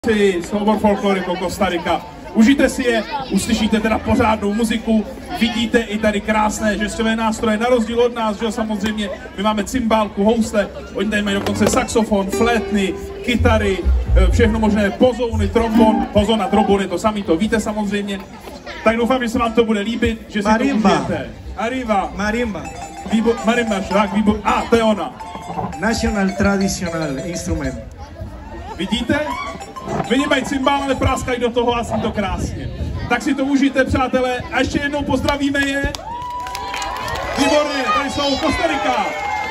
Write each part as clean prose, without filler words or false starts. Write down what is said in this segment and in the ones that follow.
Soubor folkloriku Costa Rica. Užijte si je, uslyšíte teda pořádnou muziku, vidíte i tady krásné žeslové nástroje, na rozdíl od nás, že samozřejmě, my máme cymbálku, housle, oni tady mají dokonce saxofon, flétny, kytary, všechno možné, pozouny, trombon, pozon a trombon je to samý, to víte samozřejmě. Tak doufám, že se vám to bude líbit, že si marimba. To užijete. Arriba. Marimba. Marimba, tak, výbor. A, to je ona. National traditional instrument. Vidíte? Oni mají cymbál, ale práskají do toho a to krásně. Tak si to užijte, přátelé, a ještě jednou pozdravíme je. Výborně, tady jsou Costa Rica.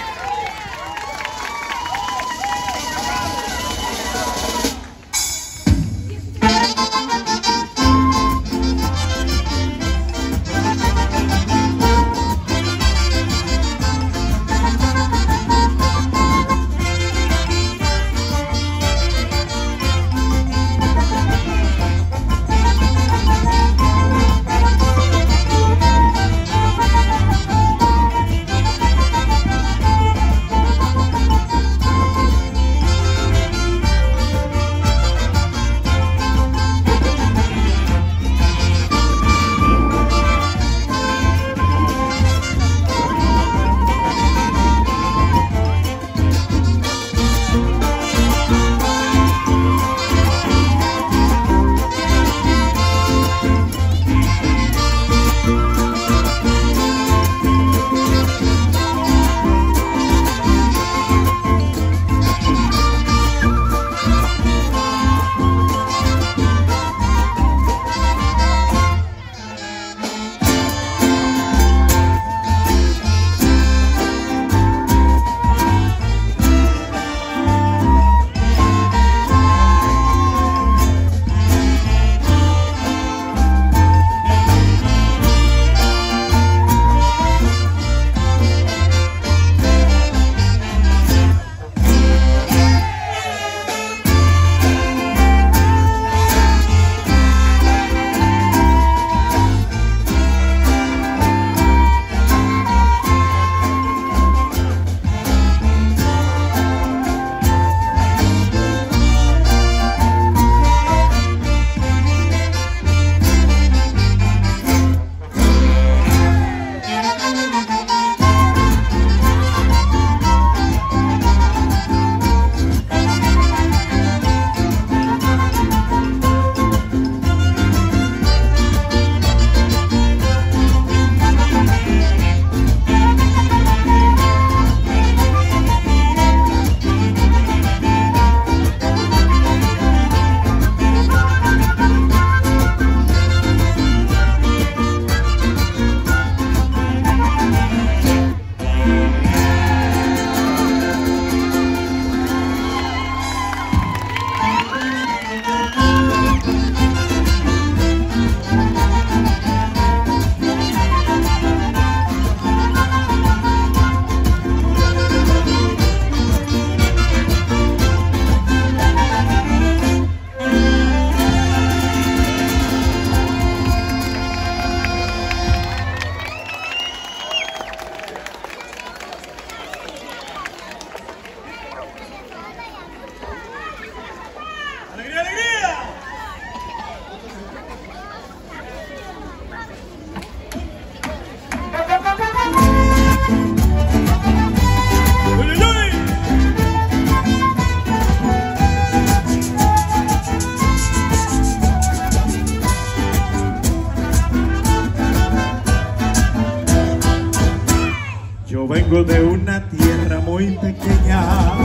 Yo vengo de una tierra muy pequeña,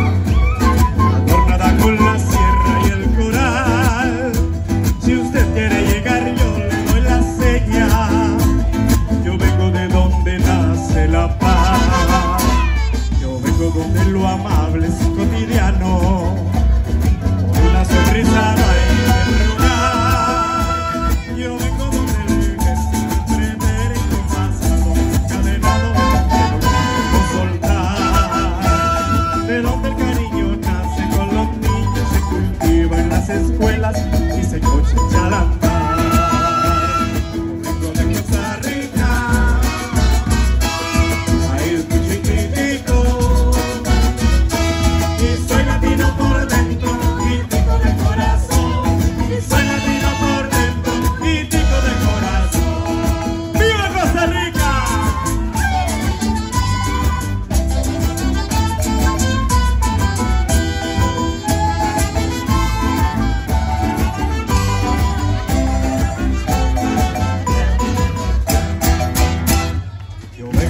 adornada con la sierra y el coral. Si usted quiere llegar, yo le doy la seña. Yo vengo de donde nace la paz. Yo vengo donde lo amable es cotidiano. Por una sonrisa no hay que rogar. Yo vengo donde el gesto pretérito pasado, encadenado, de donde el cariño nace con los niños, se cultiva en las escuelas y se cosecha al andar. Vengo de Costa Rica, país muy chiquitito, y soy latino por dentro y tico de corazón.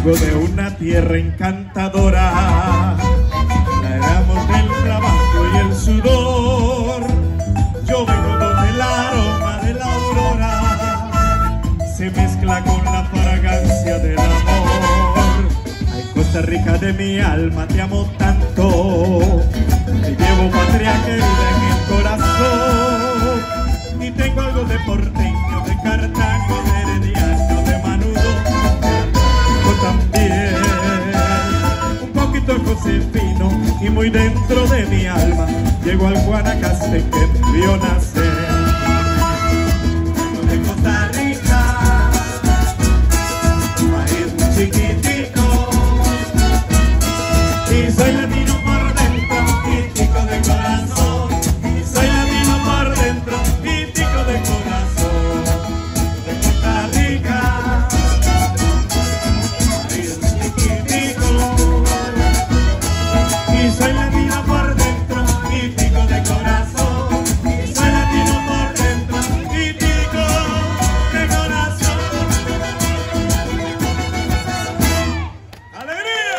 Vengo de una tierra encantadora, la éramos del trabajo y el sudor. Yo vengo donde el aroma de la aurora se mezcla con la fragancia del amor. Ay, Costa Rica de mi alma, te amo tanto, te llevo patria querida en el corazón. Y tengo algo de porteño, de Cartago, de herediano, de manudo, también un poquito josefino, y muy dentro de mi alma llegó al Guanacaste que me vio nacer. Vengo de Costa Rica, un país muy chiquitico, y soy latino por dentro y tico de corazón. Y soy latino por dentro y tico de corazón. De Costa Rica, soy latino por dentro y tico de corazón. Soy latino por dentro y tico de corazón. ¡Alegría!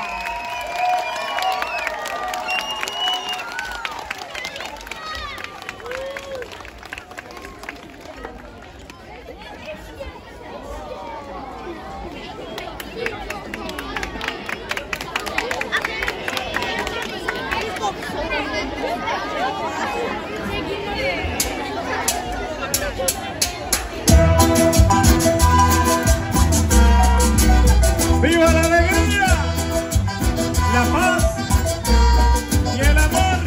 ¡Viva la alegría, la paz y el amor!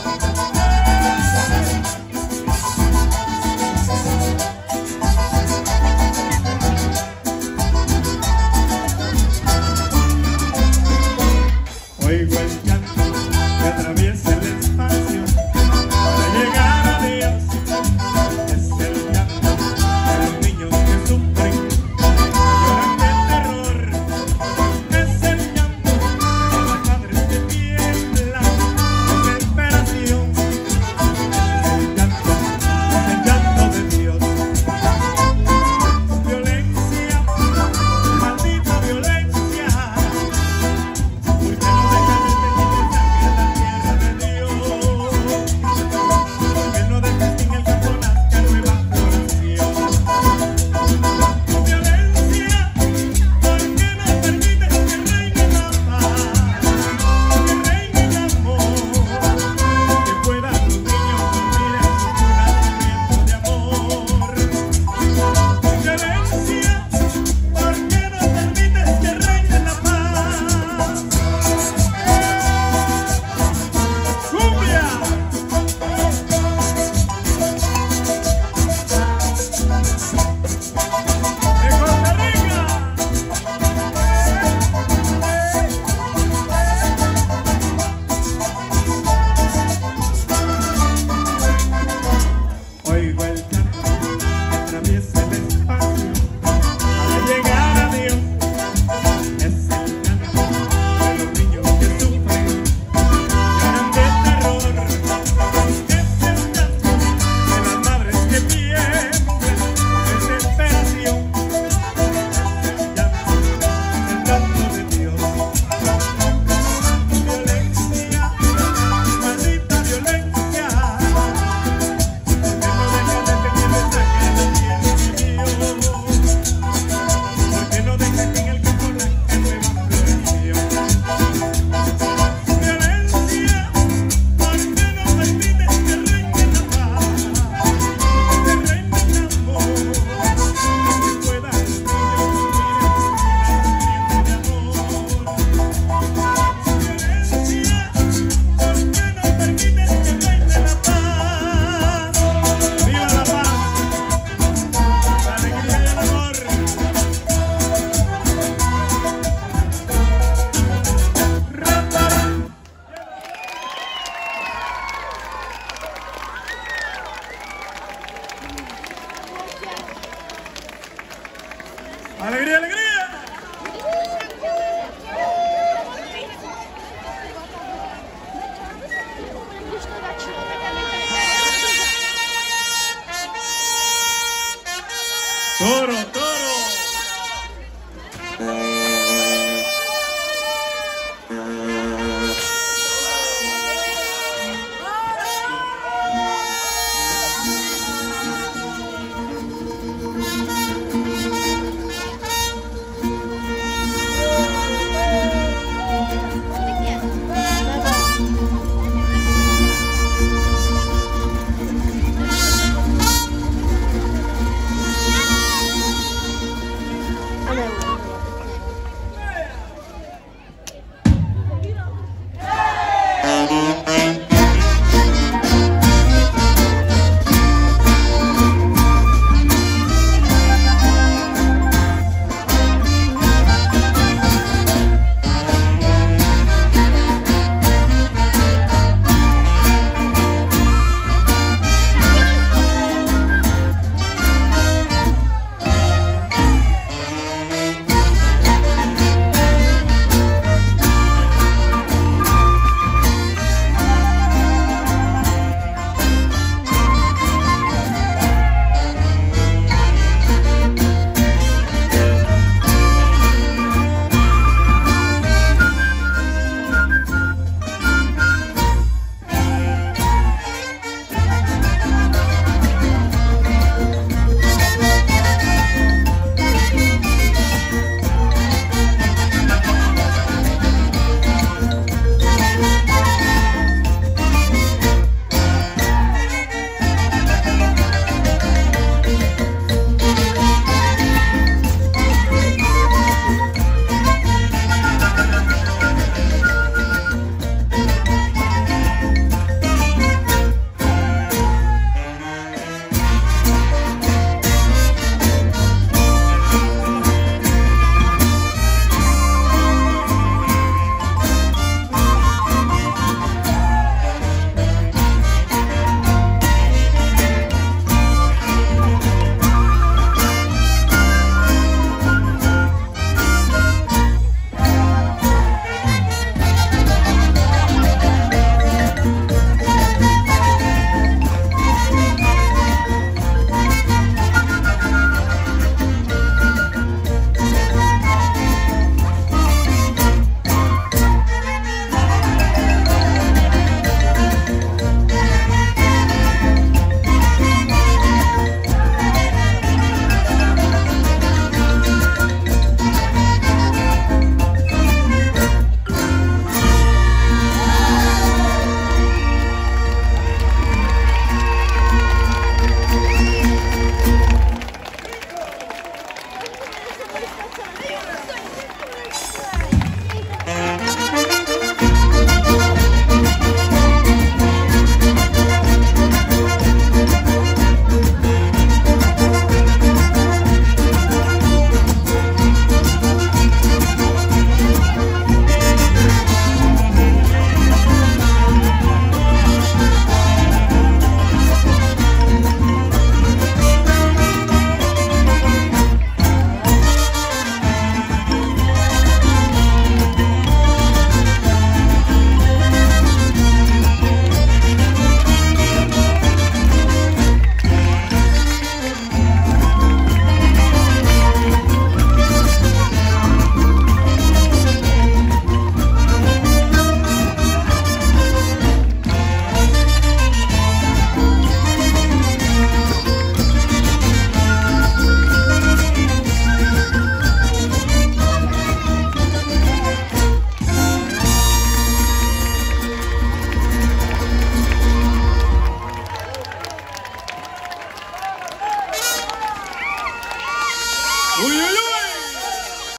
Oigo el llanto que atraviesa el espacio para llegar a Dios. Es el llanto de los niños que sufren, lloran de terror. Es el llanto de las madres que tiemblan de desesperación. Es el llanto de Dios. Violencia, maldita violencia, porque no dejan el tejido de sangre en la tierra de Dios, porque no dejan que en el campo nazca nueva floración. Violencia, porque no permites que reine la paz, que reine el amor, que puedan los niños dormir en su cuna durmiendo de amor. Violencia, porque no permites que reine la paz. ¡Cumbia! ¡De Costa Rica! Oigo el canto que atraviesa el espacio para llegar a Dios. Es el canto de los niños que sufren, lloran de terror. Es el llanto de las madres que tiemblan de desesperación. Es el llanto de Dios. Violencia, maldita violencia, porque no dejan de tejer de sangre en la tierra de Dios, porque no dejan que en el campo nazca nueva floración. Violencia, porque no permites que reine la paz, que reine el amor, que puedan los niños vivir en su cuna durmiendo de amor. Violencia, porque no permites que reine la paz. ¡Viva la paz, la alegría y el amor! ¡Rápara! ¡Alegría, alegría!